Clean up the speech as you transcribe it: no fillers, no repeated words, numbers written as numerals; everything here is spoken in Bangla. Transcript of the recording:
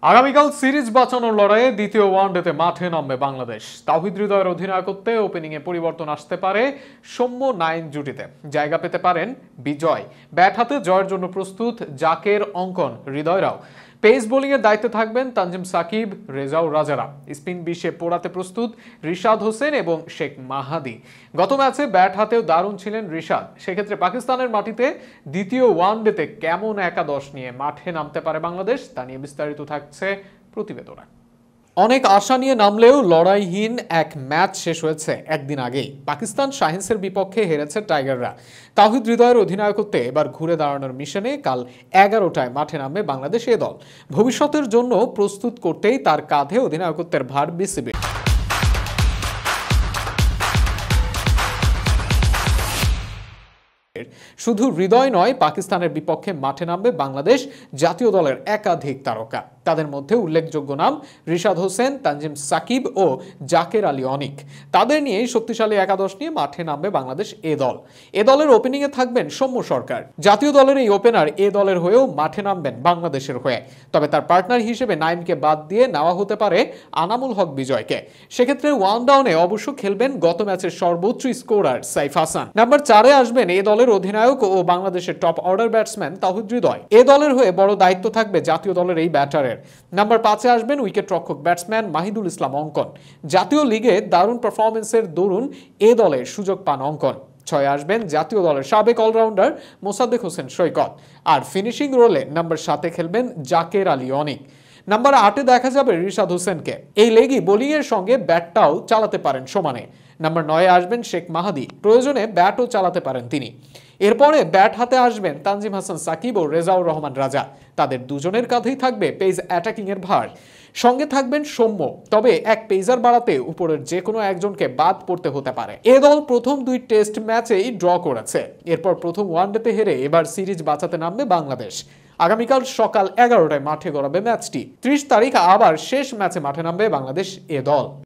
আগামীকাল সিরিজ বাঁচানোর লড়াইয়ে দ্বিতীয় ওয়ানডেতে মাঠে নামবে বাংলাদেশ। তাওহিদ হৃদয়ের অধিনায়কত্বে ওপেনিংয়ে পরিবর্তন আসতে পারে সৌম্য নাইন জুটিতে, জায়গা পেতে পারেন বিজয়। ব্যাট হাতে জয়ের জন্য প্রস্তুত জাকের, অঙ্কন, হৃদয়রাও। পেস বোলিংয়ের দায়িত্বে থাকবেন তানজিম সাকিব, রেজাউল রাজারা। স্পিন বিশে পোড়াতে প্রস্তুত রিশাদ হোসেন এবং শেখ মাহাদি। গত ম্যাচে ব্যাট হাতেও দারুণ ছিলেন রিশাদ। সেক্ষেত্রে পাকিস্তানের মাটিতে দ্বিতীয় ওয়ানডেতে কেমন একাদশ নিয়ে মাঠে নামতে পারে বাংলাদেশ, তা নিয়ে বিস্তারিত থাকছে প্রতিবেদনে। অনেক আশা নিয়ে নামলেও লড়াইহীন এক ম্যাচ শেষ হয়েছে একদিন আগেই। পাকিস্তান শাহিনসের বিপক্ষে হেরেছে টাইগাররা। তাওহিদ হৃদয়ের অধিনায়কত্বে এবার ঘুরে দাঁড়ানোর মিশনে কাল 11টায় মাঠে নামবে বাংলাদেশ এ দল। ভবিষ্যতের জন্য প্রস্তুত করতেই তার কাঁধে অধিনায়কত্বের ভার বিসিবির। শুধু হৃদয় নয়, পাকিস্তানের বিপক্ষে মাঠে নামবে বাংলাদেশ জাতীয় দলের একাধিক তারকা। তাদের মধ্যে উল্লেখযোগ্য নাম রিশাদ হোসেন, তানজিম সাকিব ও জাকের আলী অনিক। তাদের নিয়ে শক্তিশালী একাদশ নিয়ে মাঠে নামবে বাংলাদেশ এ দল। এ দলের ওপেনিংয়ে থাকবেন সৌম্য সরকার। জাতীয় দলের এই ওপেনার এ দলের হয়েও মাঠে নামবেন বাংলাদেশের হয়ে। তবে তার পার্টনার হিসেবে নাইমকে বাদ দিয়ে নেওয়া হতে পারে আনামুল হক বিজয়কে। সেক্ষেত্রে ওয়ান ডাউনে অবশ্য খেলবেন গত ম্যাচের সর্বোচ্চ স্কোরার সাইফ হাসান। নাম্বার 4-এ আসবেন এ দলের অধিনায়ক ও বাংলাদেশের top order batsman Towhid Hridoy. এ দলের হয়ে বড় দায়িত্ব থাকবে জাতীয় দলের এই ব্যাটারের। নাম্বার 5-এ আসবেন উইকেট রক্ষক ব্যাটসম্যান মাহিদুল ইসলাম অঙ্কন। জাতীয় লিগে দারুণ পারফরমেন্সের দরুন এ দলে সুযোগ পান অঙ্কন। 6-এ আসবেন জাতীয় দলের সাবেক অলরাউন্ডার মোসাদ্দেক হোসেন সৈকত। আর ফিনিশিং রোলে নাম্বার 7-এ খেলবেন জাকের আলী অনিক। নাম্বার 8-এ দেখা যাবে রিশাদ হোসেনকে। এই লেগই বোলিংয়ের সঙ্গে ব্যাটটাও চালাতে পারেন সমানে। নাম্বার 9-এ আসবেন শেখ মাহাদি। প্রয়োজনে ব্যাটও চালাতে পারেন তিনি। এরপরে ব্যাট হাতে আসবেন তানজিম হাসান সাকিব ও রেজাউর রহমান রাজা। তাদের দুজনের কাঁধেই থাকবে পেস অ্যাটাকিং এর ভার। সঙ্গে থাকবেন সৌম্য। তবে এক পেসার বাড়াতে উপরের যে কোনো একজনকে বাদ পড়তে হতে পারে। এ দল প্রথম 2 টেস্ট ম্যাচেই ড্র করেছে। এরপর প্রথম ওয়ানডেতে হেরে এবার সিরিজ বাঁচাতে নামবে বাংলাদেশ। আগামীকাল সকাল 11টায় মাঠে গড়াবে ম্যাচটি। 30 তারিখ আবার শেষ ম্যাচে মাঠে নামবে বাংলাদেশ এ দল।